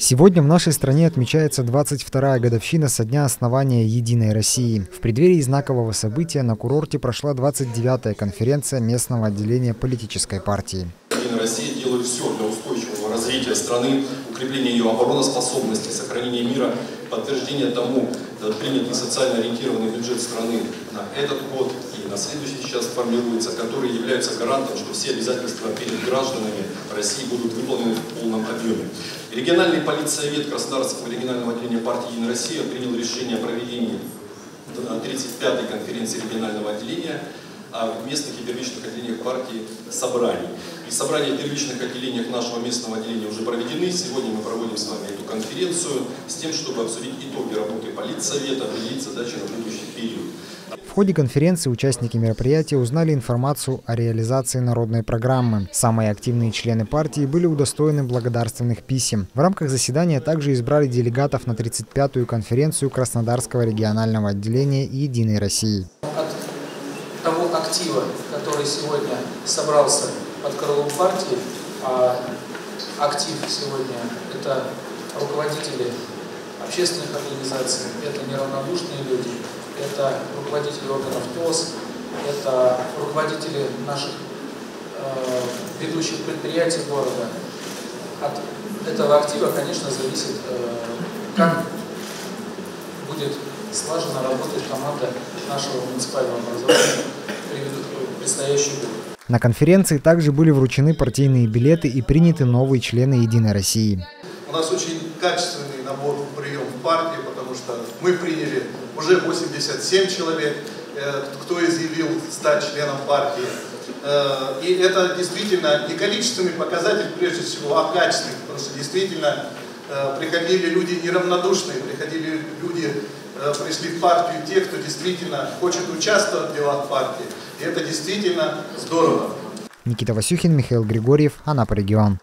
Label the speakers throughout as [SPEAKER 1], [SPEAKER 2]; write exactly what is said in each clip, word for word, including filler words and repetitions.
[SPEAKER 1] Сегодня в нашей стране отмечается двадцать вторая годовщина со дня основания «Единой России». В преддверии знакового события на курорте прошла двадцать девятая конференция местного отделения политической партии.
[SPEAKER 2] «Единая Россия» делает все для устойчивого развития страны, укрепления ее обороноспособности, сохранения мира, подтверждения тому принятый социально ориентированный бюджет страны на этот год и на следующий сейчас формируется, который является гарантом, что все обязательства перед гражданами России будут выполнены в полном объеме. Региональный политсовет Краснодарского регионального отделения партии «Единая Россия» принял решение о проведении тридцать пятой конференции регионального отделения в местных и первичных отделениях партии собраний. И собрания в первичных отделениях нашего местного отделения уже проведены. Сегодня мы проводим с вами эту конференцию с тем, чтобы обсудить итоги работы политсовета, определить задачи на будущий период.
[SPEAKER 1] В ходе конференции участники мероприятия узнали информацию о реализации народной программы. Самые активные члены партии были удостоены благодарственных писем. В рамках заседания также избрали делегатов на тридцать пятую конференцию Краснодарского регионального отделения «Единой России».
[SPEAKER 3] От того актива, который сегодня собрался под крылом партии, а актив сегодня – это руководители общественных организаций, это неравнодушные люди, это руководители органов ТОС, это руководители наших э, ведущих предприятий города. От этого актива, конечно, зависит, э, как будет слаженно работать команда нашего муниципального образования в предстоящий год.
[SPEAKER 1] На конференции также были вручены партийные билеты и приняты новые члены «Единой России».
[SPEAKER 4] У нас очень качественный набор в прием в партии, потому что мы приняли уже восемьдесят семь человек, кто изъявил стать членом партии. И это действительно не количественный показатель, прежде всего, а качественный, потому что действительно приходили люди неравнодушные, приходили люди, пришли в партию те, кто действительно хочет участвовать в делах партии. И это действительно здорово.
[SPEAKER 1] Никита Васюхин, Михаил Григорьев, Анапа регион.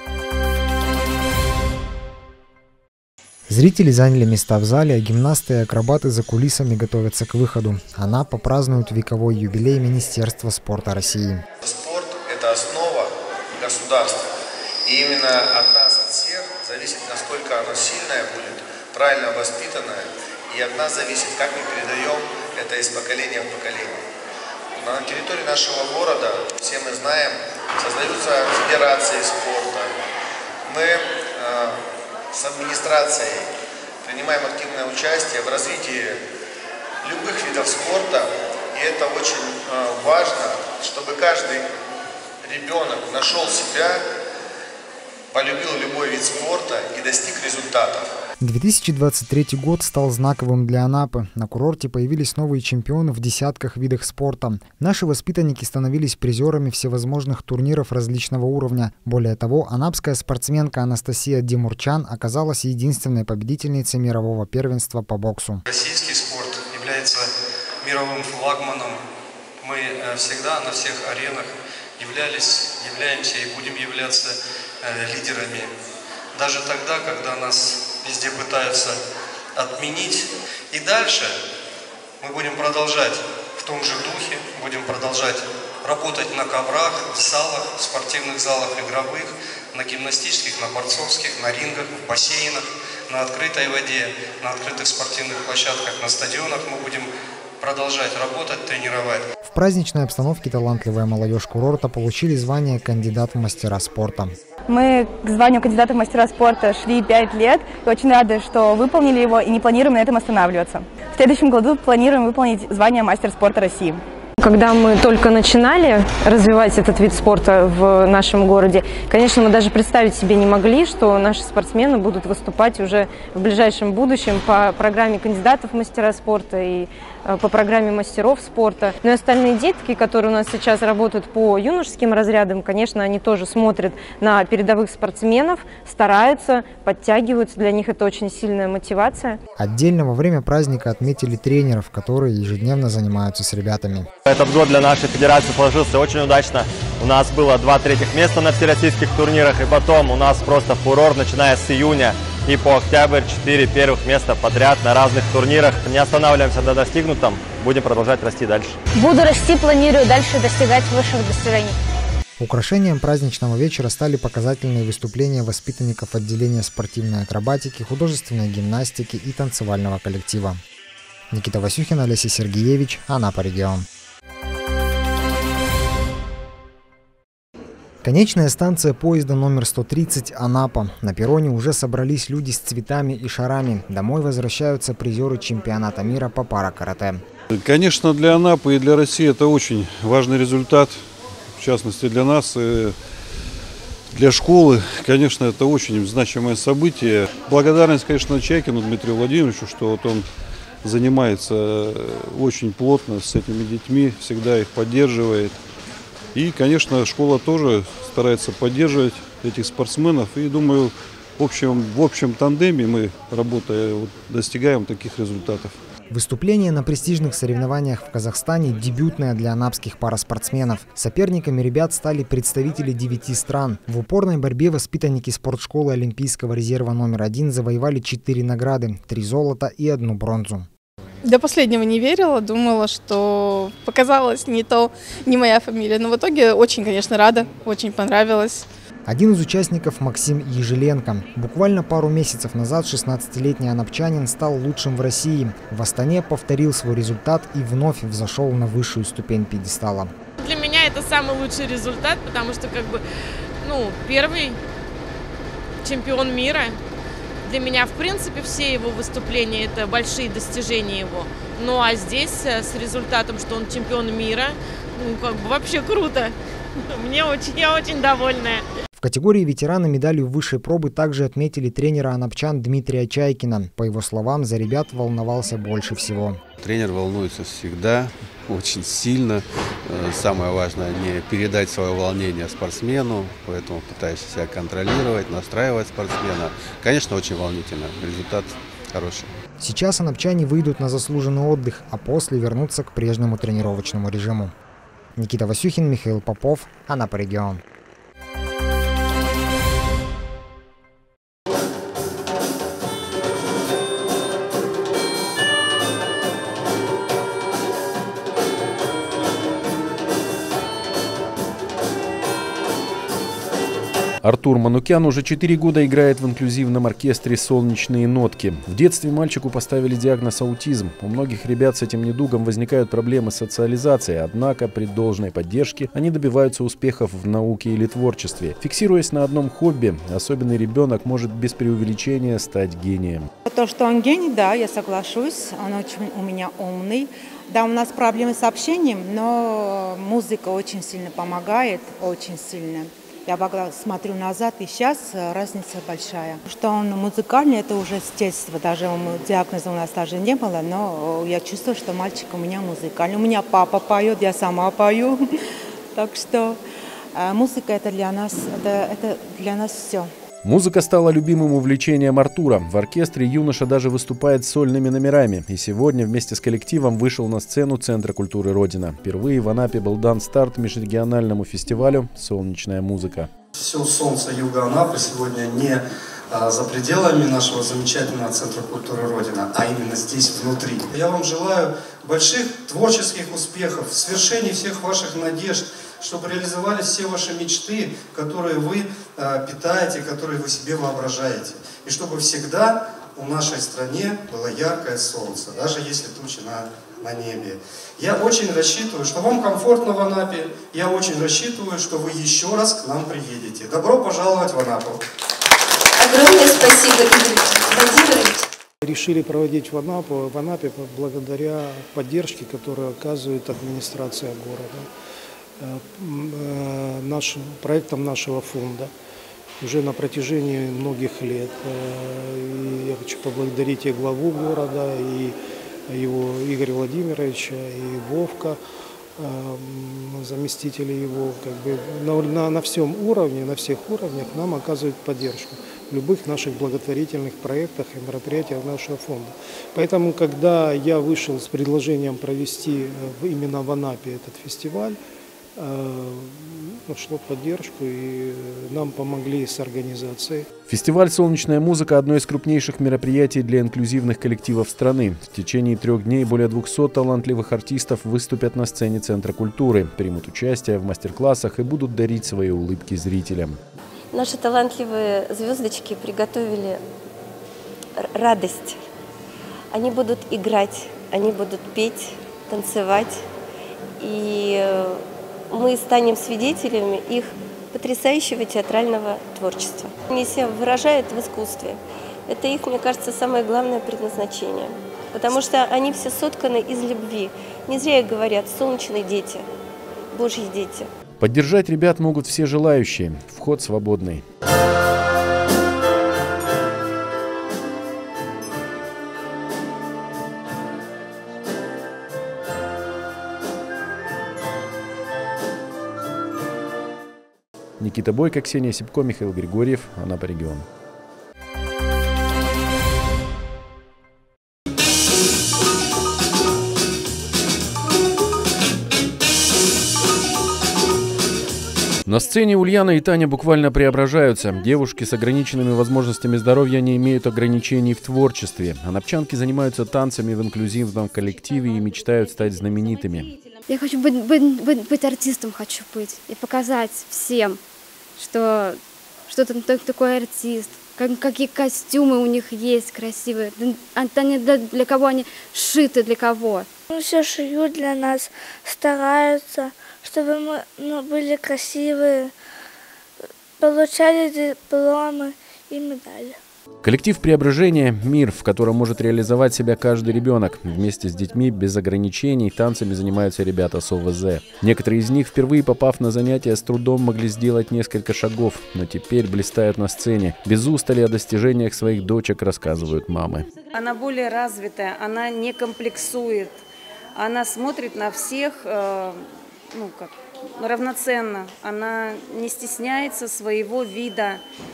[SPEAKER 1] Зрители заняли места в зале, а гимнасты и акробаты за кулисами готовятся к выходу. Анапа празднует вековой юбилей Министерства спорта России.
[SPEAKER 5] Спорт – это основа государства. И именно от нас, от всех, зависит, насколько оно сильное будет, правильно воспитанное. И от нас зависит, как мы передаем это из поколения в поколение. На территории нашего города, все мы знаем, создаются федерации спорта. Мы э, с администрацией принимаем активное участие в развитии любых видов спорта. И это очень э, важно, чтобы каждый ребенок нашел себя, полюбил любой вид спорта и достиг результатов.
[SPEAKER 1] две тысячи двадцать третий год стал знаковым для Анапы. На курорте появились новые чемпионы в десятках видах спорта. Наши воспитанники становились призерами всевозможных турниров различного уровня. Более того, анапская спортсменка Анастасия Демурчан оказалась единственной победительницей мирового первенства по боксу.
[SPEAKER 6] Российский спорт является мировым флагманом. Мы всегда на всех аренах являлись, являемся и будем являться лидерами. Даже тогда, когда нас везде пытаются отменить. И дальше мы будем продолжать в том же духе, будем продолжать работать на коврах, в залах, в спортивных залах игровых, на гимнастических, на борцовских, на рингах, в бассейнах, на открытой воде, на открытых спортивных площадках, на стадионах мы будем продолжать работать, тренировать.
[SPEAKER 1] В праздничной обстановке талантливая молодежь курорта получили звание кандидат в мастера спорта.
[SPEAKER 7] Мы к званию кандидата в мастера спорта шли пять лет и очень рады, что выполнили его и не планируем на этом останавливаться. В следующем году планируем выполнить звание мастер спорта России.
[SPEAKER 8] Когда мы только начинали развивать этот вид спорта в нашем городе, конечно, мы даже представить себе не могли, что наши спортсмены будут выступать уже в ближайшем будущем по программе кандидатов в мастера спорта и по программе мастеров спорта. Но и остальные детки, которые у нас сейчас работают по юношеским разрядам, конечно, они тоже смотрят на передовых спортсменов, стараются, подтягиваются. Для них это очень сильная мотивация.
[SPEAKER 1] Отдельно во время праздника отметили тренеров, которые ежедневно занимаются с ребятами.
[SPEAKER 9] Этот год для нашей федерации сложился очень удачно. У нас было два третьих места на всероссийских турнирах, и потом у нас просто фурор, начиная с июня и по октябрь, четыре первых места подряд на разных турнирах. Не останавливаемся на достигнутом, будем продолжать расти дальше.
[SPEAKER 10] Буду расти, планирую дальше достигать высших достижений.
[SPEAKER 1] Украшением праздничного вечера стали показательные выступления воспитанников отделения спортивной акробатики, художественной гимнастики и танцевального коллектива. Никита Васюхин, Олеся Сергеевич, Анапа регион. Конечная станция поезда номер сто тридцать Анапа. На перроне уже собрались люди с цветами и шарами. Домой возвращаются призеры чемпионата мира по пара-карате.
[SPEAKER 10] Конечно, для Анапы и для России это очень важный результат. В частности, для нас, для школы, конечно, это очень значимое событие. Благодарность, конечно, Чайкину Дмитрию Владимировичу, что вот он занимается очень плотно с этими детьми, всегда их поддерживает. И, конечно, школа тоже старается поддерживать этих спортсменов. И, думаю, в общем, в общем тандеме мы, работая, вот, достигаем таких результатов.
[SPEAKER 1] Выступление на престижных соревнованиях в Казахстане дебютное для анапских параспортсменов. Соперниками ребят стали представители девяти стран. В упорной борьбе воспитанники спортшколы Олимпийского резерва номер один завоевали четыре награды, три золота и одну бронзу.
[SPEAKER 11] До последнего не верила, думала, что показалось не то, не моя фамилия. Но в итоге очень, конечно, рада, очень понравилось.
[SPEAKER 1] Один из участников Максим Ежеленко. Буквально пару месяцев назад шестнадцатилетний анапчанин стал лучшим в России. В Астане повторил свой результат и вновь взошел на высшую ступень пьедестала.
[SPEAKER 12] Для меня это самый лучший результат, потому что как бы, ну, первый чемпион мира. Для меня, в принципе, все его выступления – это большие достижения его. Ну а здесь с результатом, что он чемпион мира, ну как бы вообще круто. Мне очень, я очень довольная.
[SPEAKER 1] В категории ветерана медалью высшей пробы также отметили тренера анапчан Дмитрия Чайкина. По его словам, за ребят волновался больше всего.
[SPEAKER 13] Тренер волнуется всегда, очень сильно. Самое важное не передать свое волнение спортсмену, поэтому пытаюсь себя контролировать, настраивать спортсмена. Конечно, очень волнительно. Результат хороший.
[SPEAKER 1] Сейчас анапчане выйдут на заслуженный отдых, а после вернутся к прежнему тренировочному режиму. Никита Васюхин, Михаил Попов, Анапа регион.
[SPEAKER 14] Артур Манукян уже четыре года играет в инклюзивном оркестре «Солнечные нотки». В детстве мальчику поставили диагноз аутизм. У многих ребят с этим недугом возникают проблемы с социализацией, однако при должной поддержке они добиваются успехов в науке или творчестве. Фиксируясь на одном хобби, особенный ребенок может без преувеличения стать гением.
[SPEAKER 15] То, что он гений, да, я соглашусь, он очень у меня умный. Да, у нас проблемы с общением, но музыка очень сильно помогает, очень сильно. Я смотрю назад, и сейчас разница большая. Что он музыкальный, это уже с детства. Даже диагноза у нас даже не было, но я чувствую, что мальчик у меня музыкальный. У меня папа поет, я сама пою. Так что музыка это для нас, это, это для нас все.
[SPEAKER 14] Музыка стала любимым увлечением Артура. В оркестре юноша даже выступает с сольными номерами. И сегодня вместе с коллективом вышел на сцену Центра культуры Родина. Впервые в Анапе был дан старт межрегиональному фестивалю «Солнечная музыка».
[SPEAKER 16] Все солнце юга Анапы сегодня не а, за пределами нашего замечательного Центра культуры Родина, а именно здесь, внутри. Я вам желаю больших творческих успехов, свершений всех ваших надежд, чтобы реализовались все ваши мечты, которые вы э, питаете, которые вы себе воображаете. И чтобы всегда в нашей стране было яркое солнце, даже если тучи на, на небе. Я очень рассчитываю, что вам комфортно в Анапе. Я очень рассчитываю, что вы еще раз к нам приедете. Добро пожаловать в Анапу.
[SPEAKER 17] Огромное спасибо, Игорь Владимирович.
[SPEAKER 18] Решили проводить в Анапу, в Анапе благодаря поддержке, которую оказывает администрация города. Нашим, проектом нашего фонда уже на протяжении многих лет. И я хочу поблагодарить и главу города, и его Игоря Владимировича, и Вовка, заместители его, как бы на, на, на всем уровне, на всех уровнях нам оказывают поддержку в любых наших благотворительных проектах и мероприятиях нашего фонда. Поэтому, когда я вышел с предложением провести именно в Анапе этот фестиваль, нашло поддержку, и нам помогли с организацией.
[SPEAKER 14] Фестиваль «Солнечная музыка» – одно из крупнейших мероприятий для инклюзивных коллективов страны. В течение трех дней более двухсот талантливых артистов выступят на сцене Центра культуры, примут участие в мастер-классах и будут дарить свои улыбки зрителям.
[SPEAKER 17] Наши талантливые звездочки приготовили радость. Они будут играть, они будут петь, танцевать, и мы станем свидетелями их потрясающего театрального творчества. Они себя выражают в искусстве. Это их, мне кажется, самое главное предназначение. Потому что они все сотканы из любви. Не зря говорят «солнечные дети», «божьи дети».
[SPEAKER 14] Поддержать ребят могут все желающие. Вход свободный. Никита Бойко, Ксения Сипко, Михаил Григорьев. Анапа регион. На сцене Ульяна и Таня буквально преображаются. Девушки с ограниченными возможностями здоровья не имеют ограничений в творчестве. Анапчанки занимаются танцами в инклюзивном коллективе и мечтают стать знаменитыми.
[SPEAKER 19] Я хочу быть, быть, быть, быть артистом, хочу быть. И показать всем, что что-то такой артист. Как, какие костюмы у них есть красивые. Они для, для кого они шиты, для кого.
[SPEAKER 20] Ну, все шьют для нас, стараются, чтобы мы ну, были красивые, получали дипломы и медали.
[SPEAKER 14] Коллектив «Преображение» – мир, в котором может реализовать себя каждый ребенок. Вместе с детьми без ограничений танцами занимаются ребята с О В З. Некоторые из них, впервые попав на занятия, с трудом могли сделать несколько шагов, но теперь блистают на сцене. Без устали о достижениях своих дочек рассказывают мамы.
[SPEAKER 21] Она более развитая, она не комплексует, она смотрит на всех э, ну, как, равноценно, она не стесняется своего вида.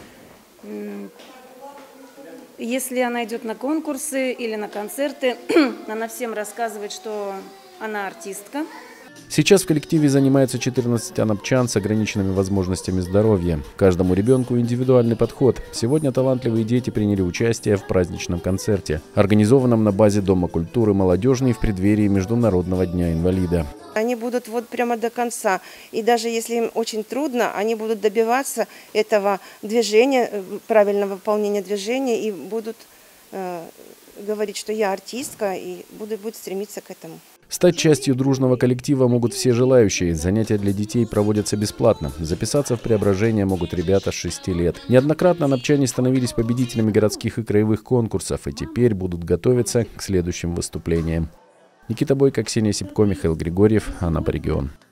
[SPEAKER 21] Если она идет на конкурсы или на концерты, она всем рассказывает, что она артистка.
[SPEAKER 14] Сейчас в коллективе занимается четырнадцать анапчан с ограниченными возможностями здоровья. Каждому ребенку индивидуальный подход. Сегодня талантливые дети приняли участие в праздничном концерте, организованном на базе Дома культуры «Молодежный» в преддверии Международного дня инвалида.
[SPEAKER 22] Они будут вот прямо до конца. И даже если им очень трудно, они будут добиваться этого движения, правильного выполнения движения, и будут э, говорить, что я артистка, и будут, будут стремиться к этому.
[SPEAKER 14] Стать частью дружного коллектива могут все желающие. Занятия для детей проводятся бесплатно. Записаться в «Преображение» могут ребята с шести лет. Неоднократно анапчане становились победителями городских и краевых конкурсов, и теперь будут готовиться к следующим выступлениям. Никита Бойко, Ксения Сипко, Михаил Григорьев, Анапа регион.